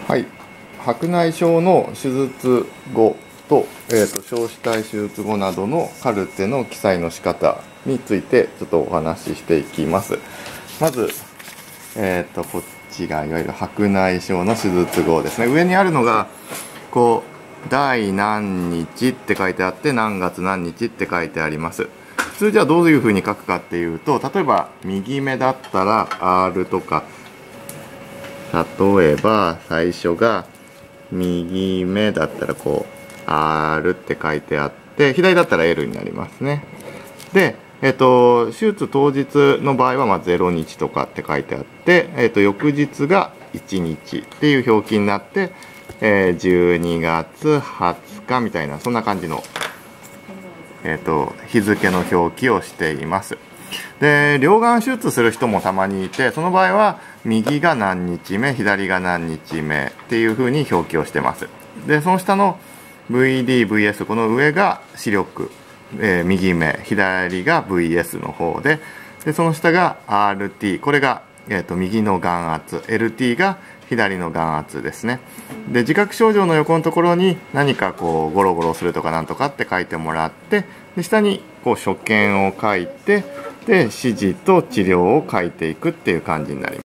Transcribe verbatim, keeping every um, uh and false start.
はい、白内障の手術後と、えーと、硝子体手術後などのカルテの記載の仕方についてちょっとお話ししていきます。まず、えーと、こっちがいわゆる白内障の手術後ですね。上にあるのがこう第何日って書いてあって何月何日って書いてあります。普通じゃあどういうふうに書くかっていうと、例えば右目だったら アール とか、例えば最初が右目だったらこう アール って書いてあって、左だったら エル になりますね。で、えっと、手術当日の場合はまあゼロにちとかって書いてあって、えっと、翌日がいちにちっていう表記になって、えー、じゅうにがつはつかみたいな、そんな感じの、えっと、日付の表記をしています。で、両眼手術する人もたまにいて、その場合は右が何日目、左が何日目っていう風に表記をしてます。で、その下の ブイディー、ブイエス、この上が視力、えー、右目、左が ブイエス の方で、でその下が アールティー、これが、えーと、右の眼圧、エルティー が左の眼圧ですね。で、自覚症状の横のところに何かこうゴロゴロするとかなんとかって書いてもらって、で下にこう所見を書いて、で指示と治療を書いていくっていう感じになります。